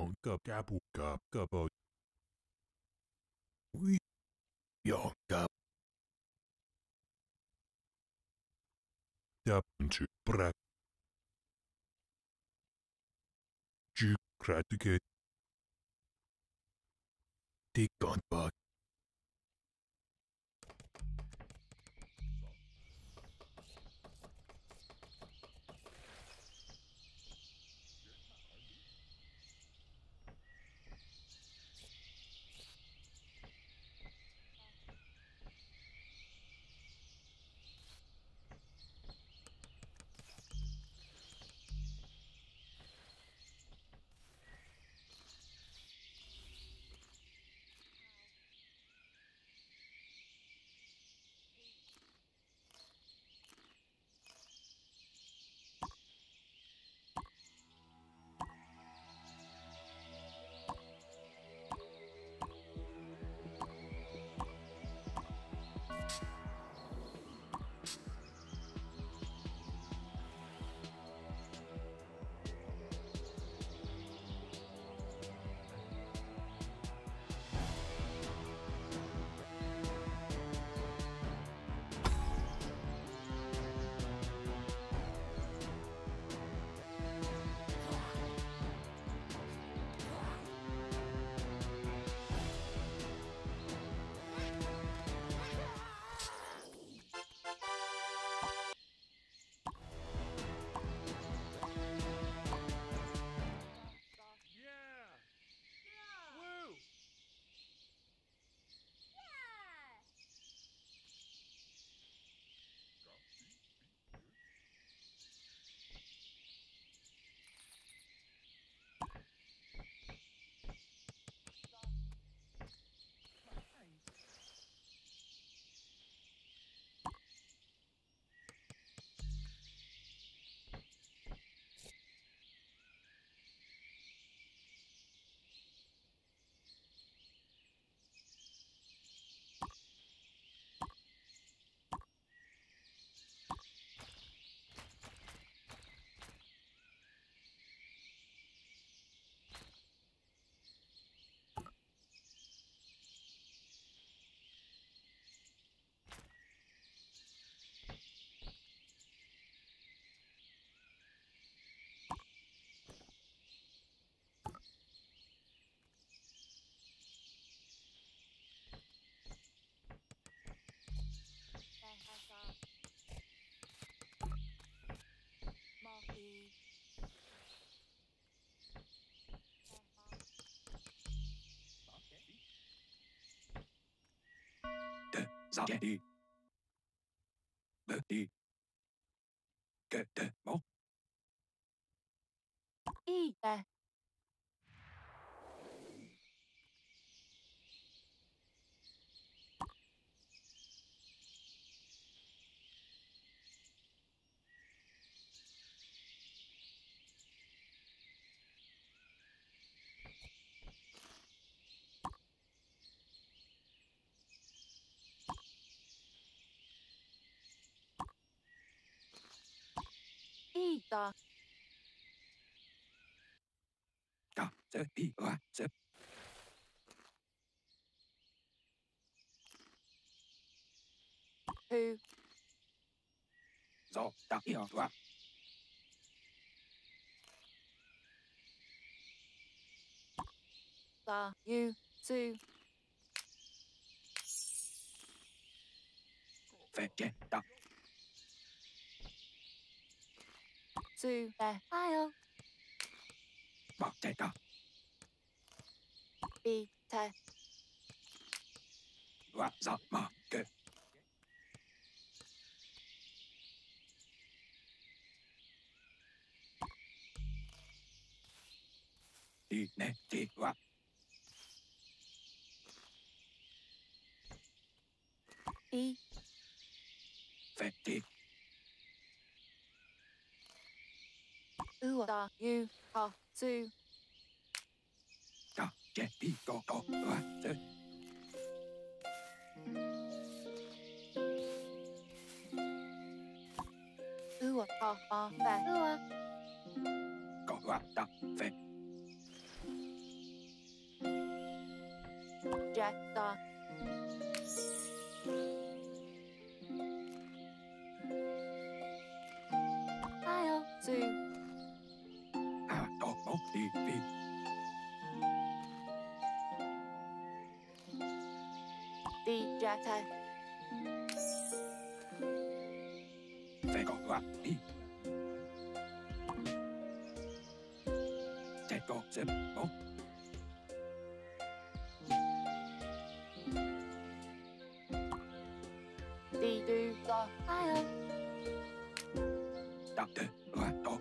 Yon cup apple cup cupboard. We yon cup. Tap into brak. Juk kratikate. Tik on bug. Ra đi. Bớt đi. Kệ tệ máu. Y tè. Y tà. Cả sẽ đi qua sẽ. Who. Do đã hiểu qua. Ta. You. Two. Về trên đã. Two. Tè. File. Bỏ chạy cả. B. Tè. Và ra mà kệ. Đi nè đi qua. E. Về đi. U. Ta. You. Ha. Two. Cả chạy đi có qua sẽ. U. Ha. Ba. Tè. U. Có qua đã về. Jack da. Io su. Đồ mốt đi vì Đi Jack ta. phải có quả đi. Chạy có xếp bóng. Đi du da. Io. Đọc tên quả đồ.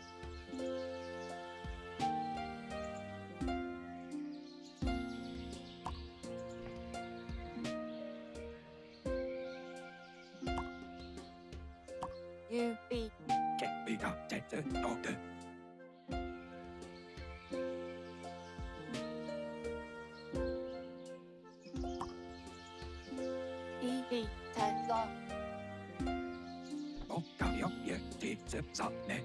U B. Chạy bị đọc chạy tới đồ tên. E B. Ta da. Bóng cao yếu về thì xếp sọ nè.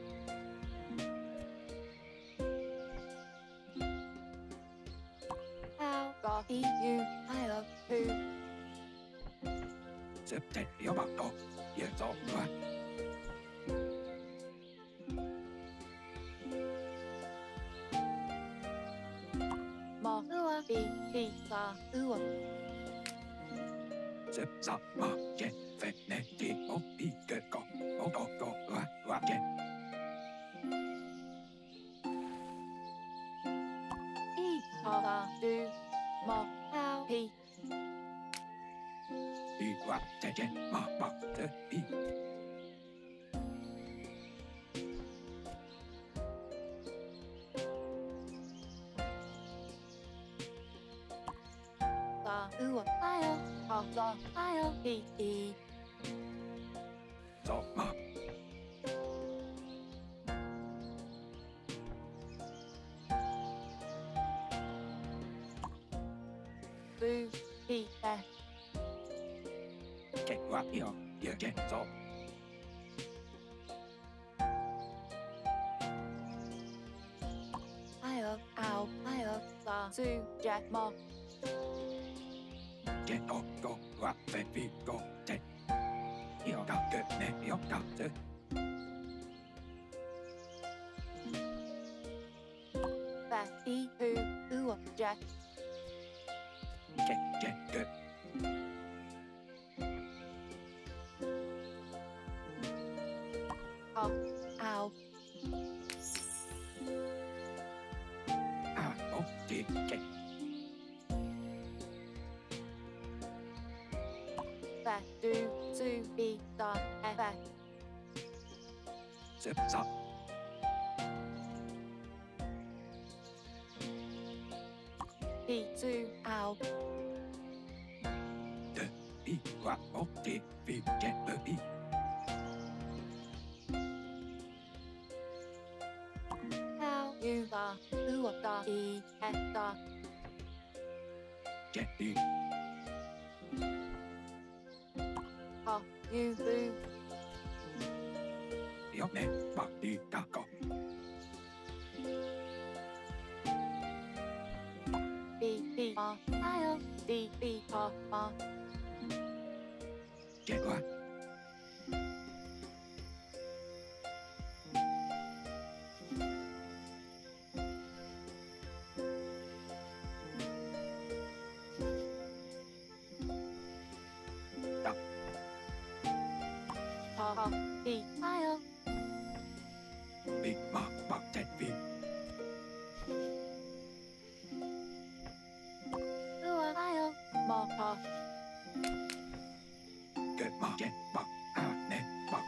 How ga E U. Io who. Xếp chạy yếu bằng đồ. Về gió quả. Mo. Ua B. B da. Ua. Xếp sọ mà chạy về nè thì bóng đi kết cỏ. Bóng đồ đồ quả quả chạy. E ha da du. Mo. How P. Đi quả chạy chạy mà bằng thế đi. Da. Ua. Io. Ha da. Io P. E. Gió mà Boo. P. A. chạy quả yếu về chạy gió. Io. Ow. Io. Da. Su. Jack. Mo. Chạy đồ đồ quả về vì đồ chạy. Yếu đọc kết nè yếu đọc thế. Ba. E. Who. Ua. Jack. Chạy chạy kết. Ha. Ow. Bóng đi chạy. Ba. Du. Su. B. Da. A. Ba. Xếp sọ. P. Su. Ow. Đợi đi quả bóng đi vì chạy bờ đi. How. U. Da. Ua. Da. E. A. Da. Chạy đi. Ha. U. Boo. Yếu nè bằng đi ta có. B. B. Ma. Io. D. B. Ha. Ma. Chạy quả. Đọc Ha. Ha. P. Io. bị mà bằng chạy vì. Ua. Io. Mo. Ha. Kết mà chạy bằng nè bằng.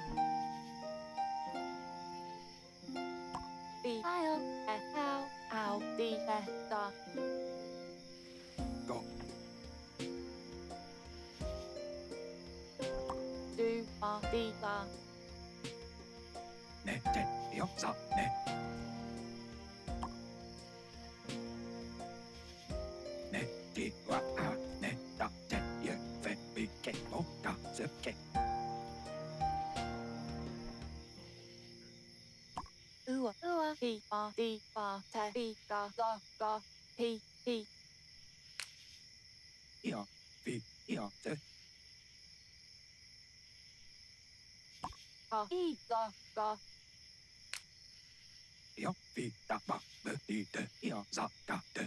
B. Io. A. How. Ow. D. A. Da. Có Du. Ma. D. Da. nè chạy yếu sọ nè. Nè đi quả nè đọc chạy về về bị chạy bóng đọc xếp chạy. Ua. Ua. P. Ma. D. Ma. Ta. B. Ga. Da. Ga. P. P. vì hiểu chứ Ho y go hiểu vì ta bảo bơ đi để hiểu rõ cả để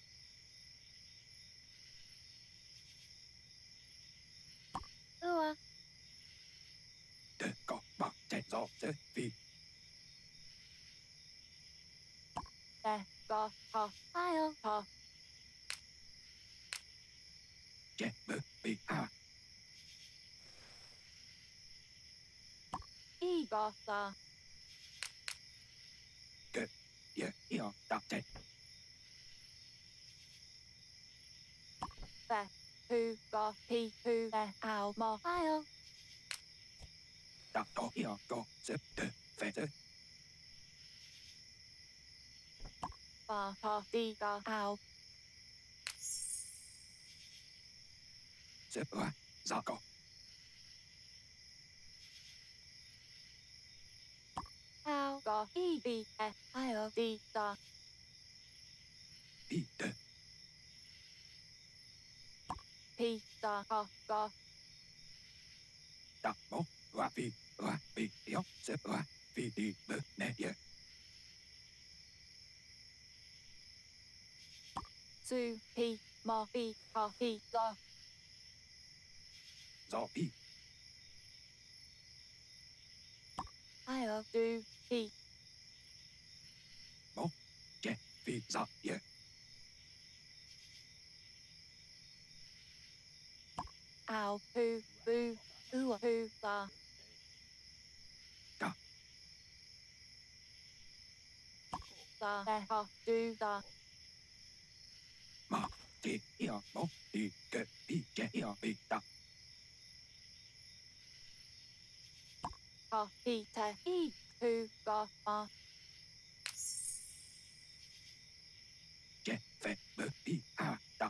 ua để có bảo chạy rõ chứ vì te go ho ai ơ ho chạy bơ vì à y go sa để hiểu ta chạy te hu go pi hu te ao mo ai ơ ta có hiểu có sẽ để phải chứ ba ho đi go ao sẽ qua rõ có ao go y bi e ai ơ đi sa đi để pi sa ho go ta bố và vì hiểu sẽ qua vì đi bơ nè ye su pi mo pi ho pi go rõ đi ai ơ du pi bố chạy vì rõ ye ao hu bu ua hu sa cả sa te ho du sa mà thì hiểu bố đi kệ đi chạy hiểu vì ta ho pi te y hu go ma chạy về bơ đi à ta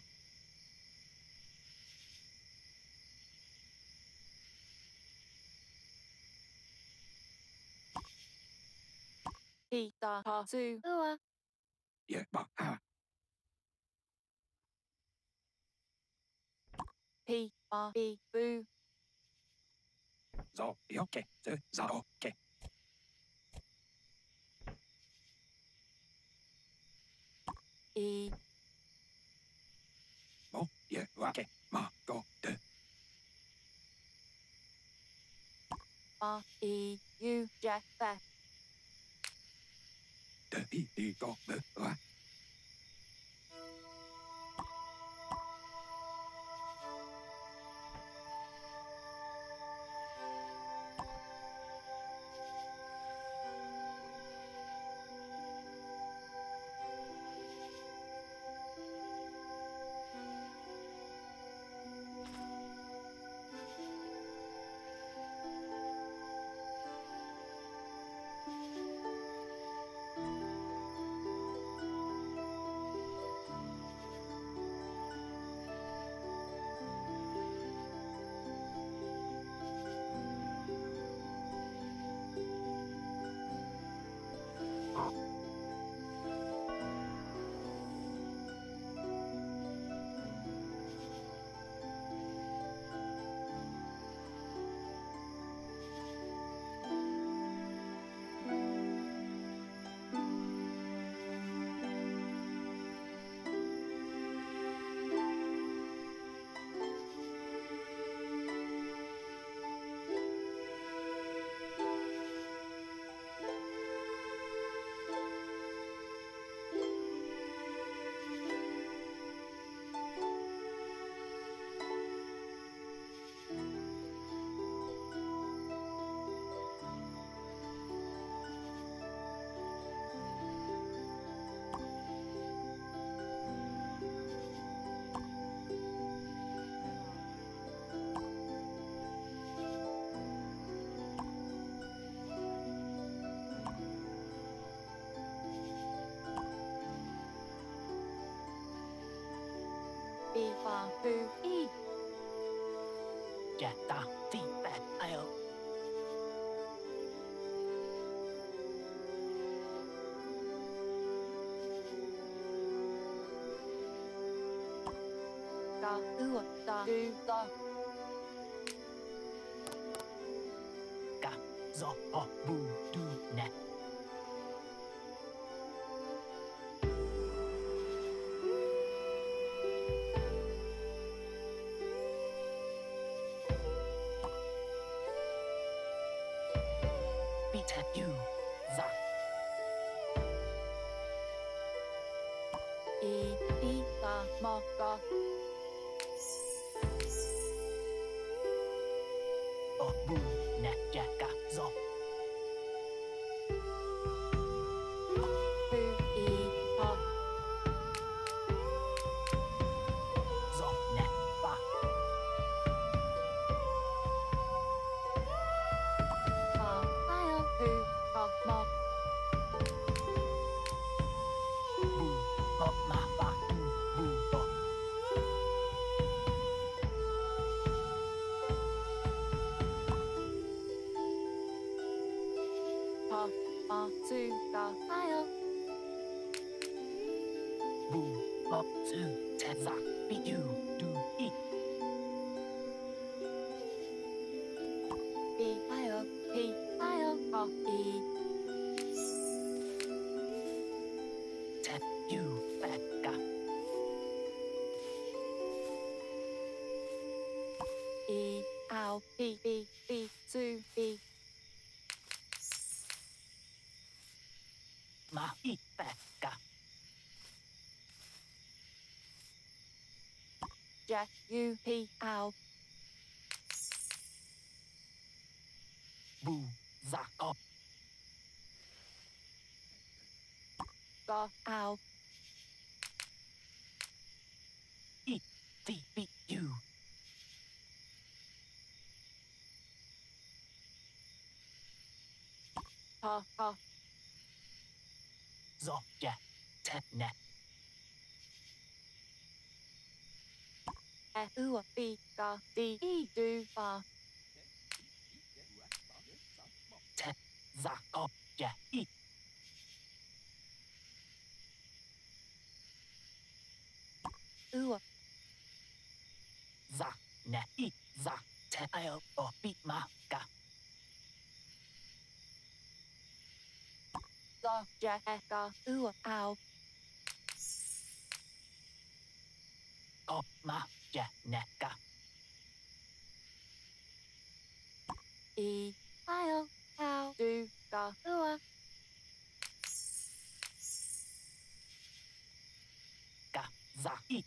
pi sa ho su ua ye bảo à pi ma pi bu rõ hiểu kệ chứ rõ kệ y bố ye và kệ mà có để ma y u jack back đi có bơ và pi fa hu y Dạ ta phi bạc ai ơ ga ua da du da Ga zo ho bu du ne. Bita you za. I ga ma ga O bu ne ja ga zo. hu I ha Zo ne ba. ha ai hu ha ma Bu ho ma ba bu bu bo. ha ma su ga ai Bu ho su te za bi you du I. I ai P ai ha I Te you fe ga. I ao P su I Ma I fe ga. Jack U P ao Bu za go. ga ao I ti bi you. ha ha Zo ja te ne. e ua B ga D I du ba Te za go ja I. ua Za ne I za te ayo o bi ma ga. da Jack e ga ua ao Go ma ja ne ga. I ao ao du ga ua Ga za I.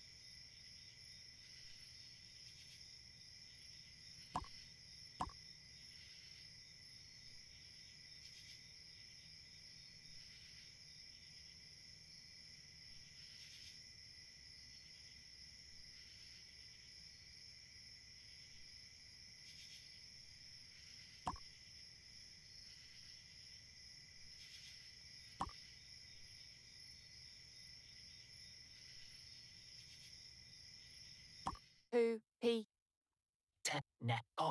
hu P Te ne go.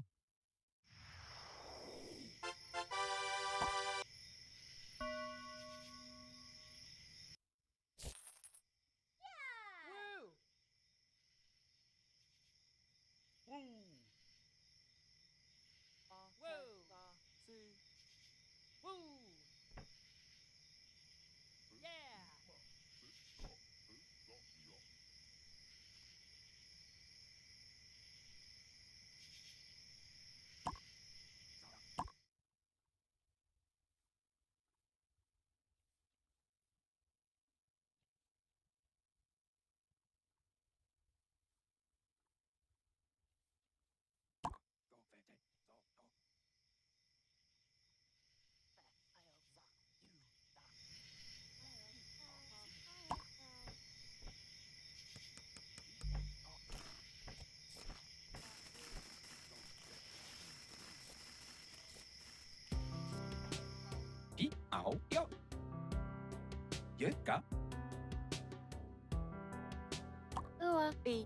Ayo za you da. Đi ảo yo. Yecca. ua B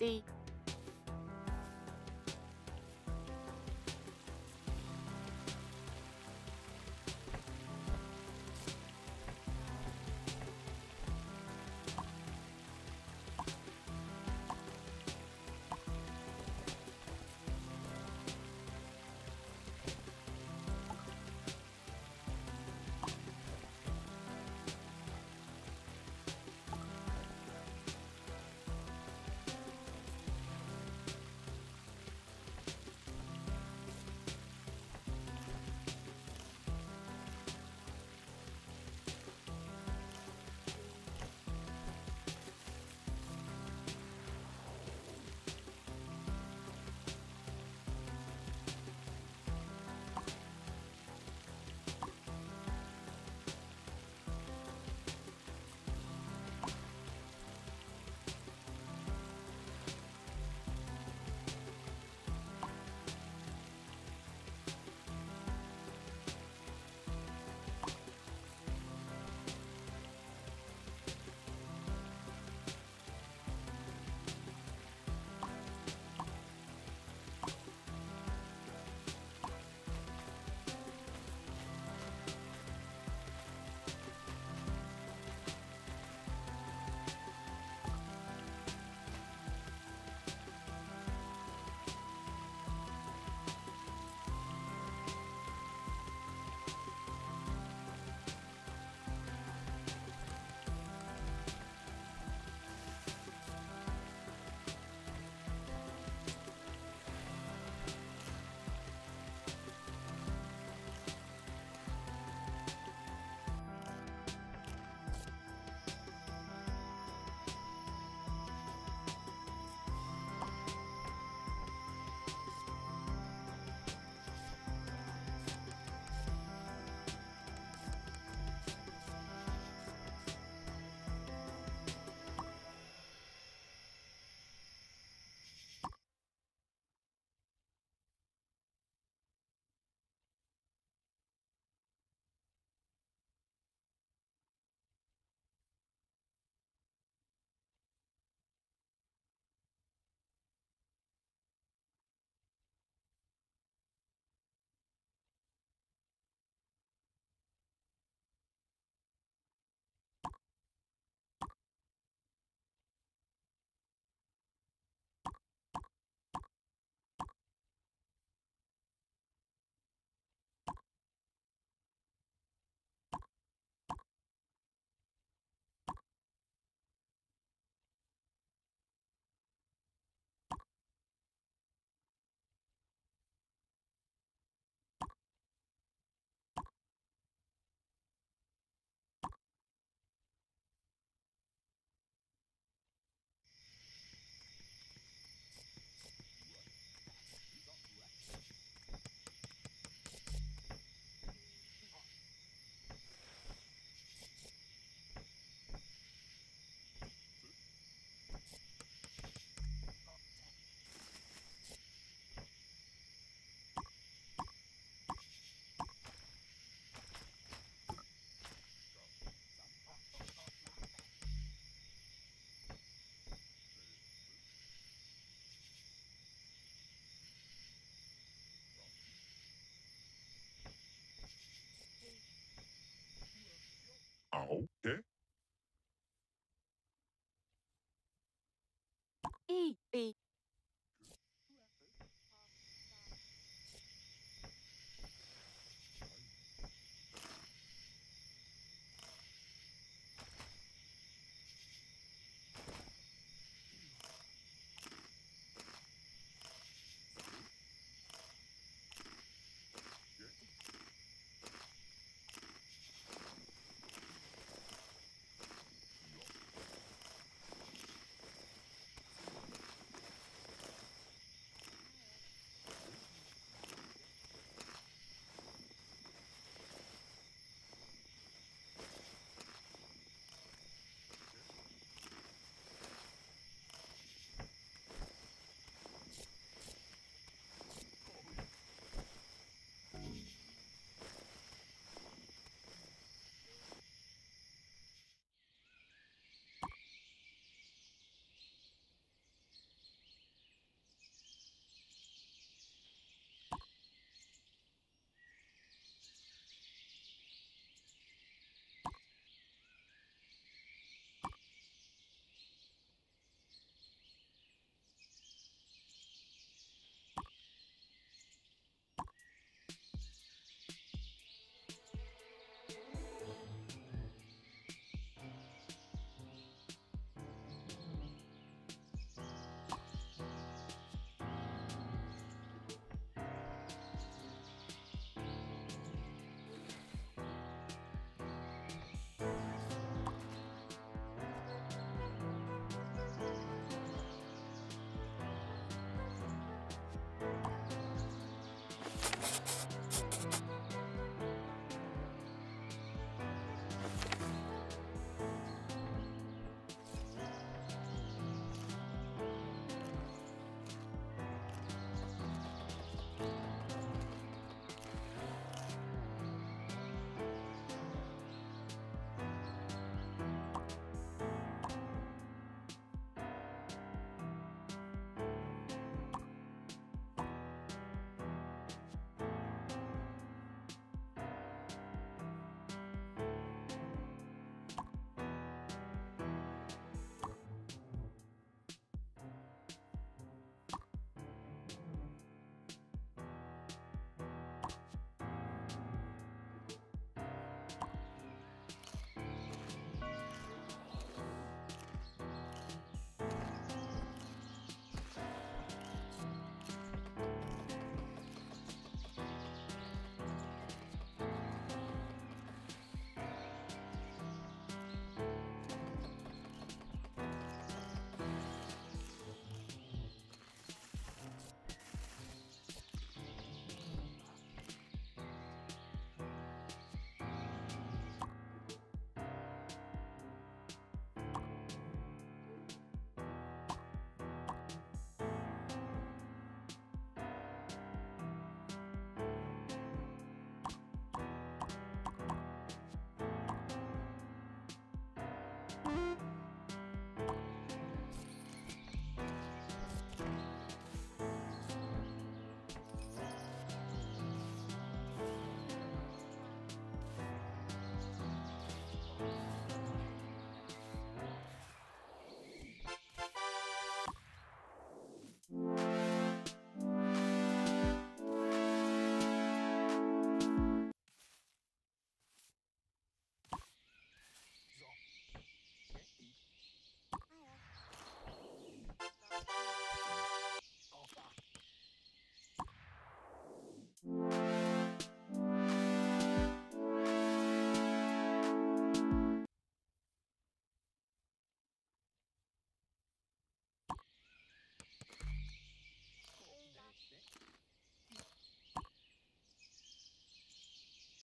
đi. Okay. Y, y.